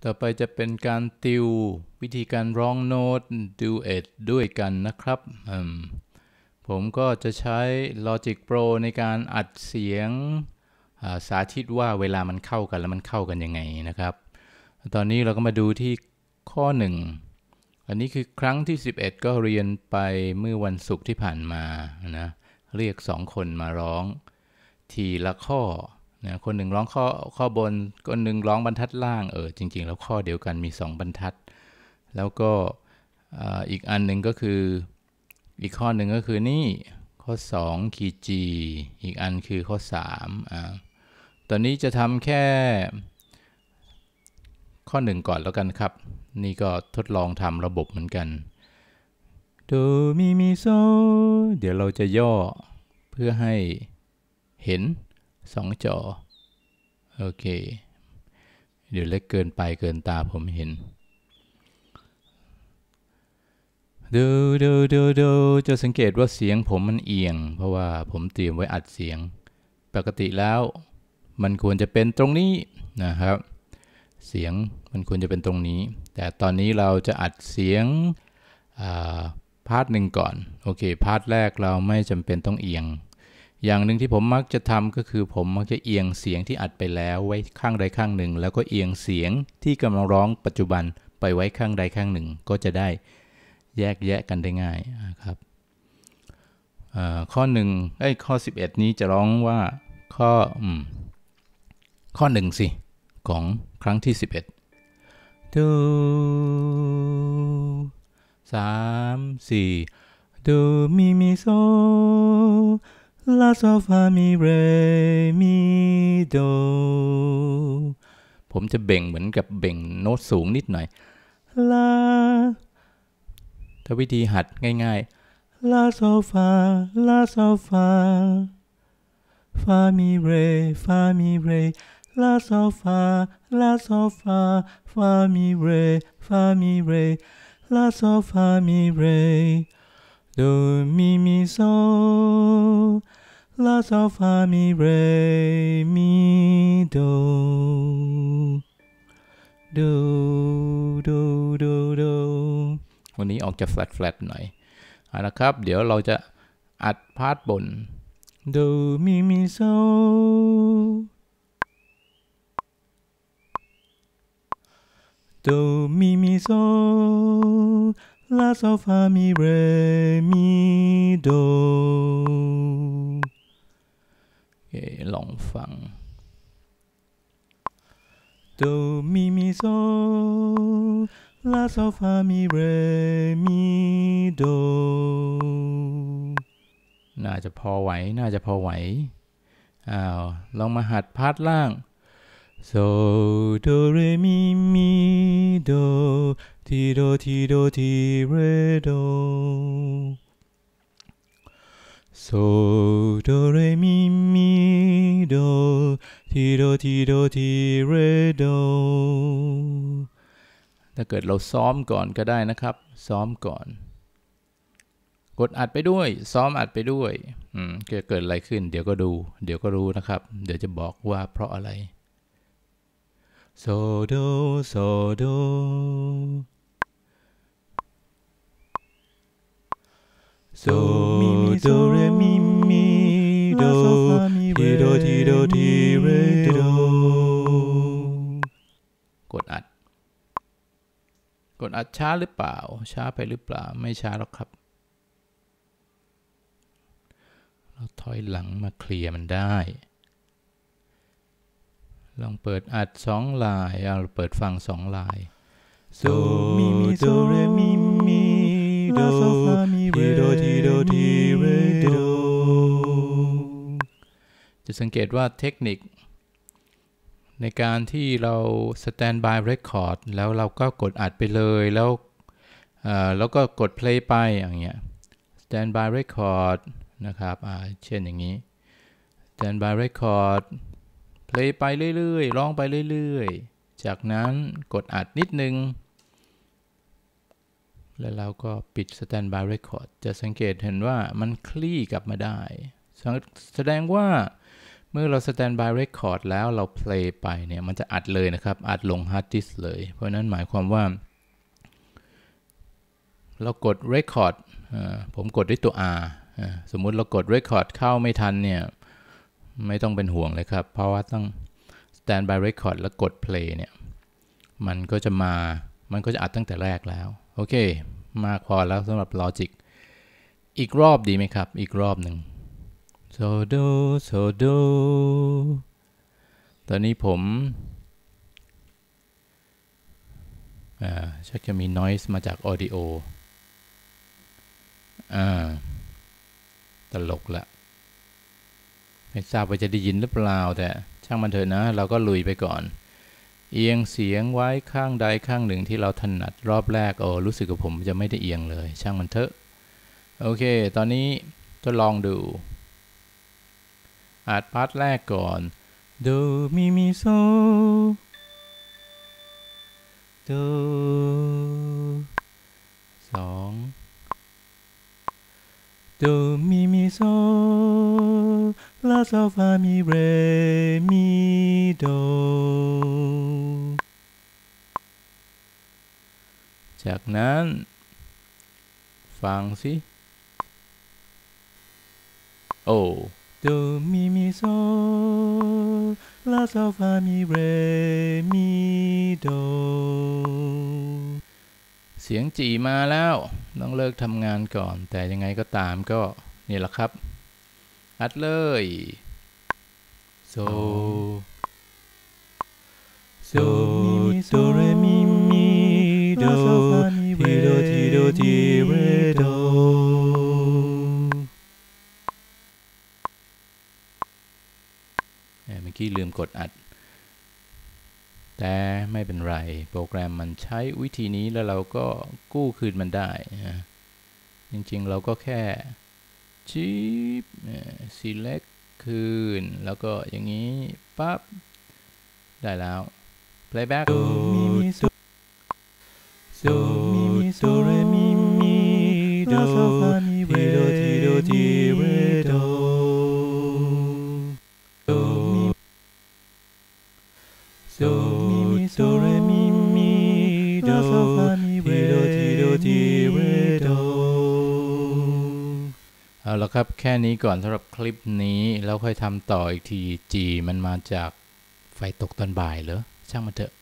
ต่อไปจะเป็นการติววิธีการร้องโน้ตดูเอทด้วยกันนะครับผมก็จะใช้ Logic Pro ในการอัดเสียงสาธิตว่าเวลามันเข้ากันแล้วมันเข้ากันยังไงนะครับตอนนี้เราก็มาดูที่ข้อ1อันนี้คือครั้งที่11ก็เรียนไปเมื่อวันศุกร์ที่ผ่านมานะเรียก2คนมาร้องทีละข้อนะคนหนึ่งร้องข้อบนคนหนึ่งร้องบรรทัดล่างจริงๆแล้วข้อเดียวกันมี2บรรทัดแล้วก็อีกอันหนึ่งก็คืออีกข้อหนึ่งก็คือนี่ข้อ2คีย์ G อีกอันคือข้อ3ตอนนี้จะทำแค่ข้อ1ก่อนแล้วกันครับนี่ก็ทดลองทำระบบเหมือนกันโดมิมิโซเดี๋ยวเราจะย่อเพื่อให้เห็น2จอโอเคเดี๋ยวเล็กเกินไปเกินตาผมเห็นดูจะสังเกตว่าเสียงผมมันเอียงเพราะว่าผมเตรียมไว้อัดเสียงปกติแล้วมันควรจะเป็นตรงนี้นะครับเสียงมันควรจะเป็นตรงนี้แต่ตอนนี้เราจะอัดเสียงพาร์ทหนึ่งก่อนโอเคพาร์ทแรกเราไม่จำเป็นต้องเอียงอย่างหนึ่งที่ผมมักจะทำก็คือผมมักจะเอียงเสียงที่อัดไปแล้วไว้ข้างใดข้างหนึ่งแล้วก็เอียงเสียงที่กำลังร้องปัจจุบันไปไว้ข้างใดข้างหนึ่งก็จะได้แยกแยะกันได้ง่ายครับข้อข้อ11นี้จะร้องว่าข้อ1สิของครั้งที่11ดู3 4ดูมิมิโซลาโซฟามิเรมิโดผมจะเบ่งเหมือนกับเบ่งโน้ตสูงนิดหน่อยลาถ้าวิธีหัดง่ายๆลาโซฟาลาโซฟาฟามิเรฟามิเรลาโซฟาลาโซฟาฟามิเรฟามิเรลาโซฟามิเรโดมิมิโซลาโซฟามิเรมิโดวันนี้ออกจะแฟลตหน่อยนะครับเดี๋ยวเราจะอัดพาร์ทบนโดมิมิโซโดมิมิโซลาโซฟามิเรมิโดลองฟังโดมิมิโซลาโซฟามิเรมิโดน่าจะพอไหวลองมาหัดพาร์ทล่างโซโดเรมิมิโดทีโดทีเรโดโซโดเรมิมิโดทีโดทีเรโดถ้าเกิดเราซ้อมก่อนก็ได้นะครับซ้อมก่อนกดอัดไปด้วยซ้อมอัดไปด้วยเกิดอะไรขึ้นเดี๋ยวก็รู้นะครับเดี๋ยวจะบอกว่าเพราะอะไรโซโดโซโดโซโดเรมิมิโดทีโดทีเรโดกดอัดช้าหรือเปล่าช้าไปหรือเปล่าไม่ช้าหรอกครับเราถอยหลังมาเคลียร์มันได้ลองเปิดอัด2ลายเราเปิดฟัง2ลายโซมิมิโซเรมิมิโดทีโดทีเรโดจะสังเกตว่าเทคนิคในการที่เรา Standby Record แล้วเราก็กดอัดไปเลยแล้วก็กด play ไปอย่างเงี้ย Standby Record นะครับเช่นอย่างนี้ Standby Record play ไปเรื่อยๆร้องไปเรื่อยๆจากนั้นกดอัดนิดนึงแล้วเราก็ปิด Standby Record จะสังเกตเห็นว่ามันคลี่กลับมาได้แสดงว่าเมื่อเรา standby record แล้วเรา play ไปเนี่ยมันจะอัดเลยนะครับอัดลง hard disk เลยเพราะนั้นหมายความว่าเรากด record ผมกดด้วยตัว R สมมุติเรากด record เข้าไม่ทันเนี่ยไม่ต้องเป็นห่วงเลยครับเพราะว่าต้อง standby record แล้วกด play เนี่ยมันก็จะอัดตั้งแต่แรกแล้วโอเคมากพอแล้วสำหรับ logic อีกรอบดีไหมครับอีกรอบหนึ่งso do ตอนนี้ผมชักจะมี noise มาจาก audio ตลกละไม่ทราบว่าจะได้ยินหรือเปล่าแต่ช่างมันเถอะนะเราก็ลุยไปก่อนเอียงเสียงไว้ข้างใดข้างหนึ่งที่เราถนัดรอบแรกรู้สึกกับผมจะไม่ได้เอียงเลยช่างมันเถอะโอเคตอนนี้ทดลองดูอัดพาร์ทแรกก่อนโดมิมิโซโด2โดมิมิโซลาโซฟามิเรมิโดจากนั้นฟังสิโดมิมิโซลาโซฟามิเรมิโดเสียงจีมาแล้วต้องเลิกทำงานก่อนแต่ยังไงก็ตามก็นี่แหละครับอัดเลยโซโดเรมิมิโดทีโดทีโดทีเรโดเมื่อกี้ลืมกดอัดแต่ไม่เป็นไรโปรแกรมมันใช้วิธีนี้แล้วเราก็กู้คืนมันได้จริงๆเราก็แค่ชิปselect คืนแล้วก็อย่างนี้ปั๊บได้แล้ว playback โดเรมิมิโดทีโดทีโดทีเรโดโดเรมิมิโดทีโดทีโดทีเรโดเอาละครับแค่นี้ก่อนสำหรับคลิปนี้แล้วค่อยทำต่ออีกที G มันมาจากไฟตกตอนบ่ายเหรอช่างมันเถอะ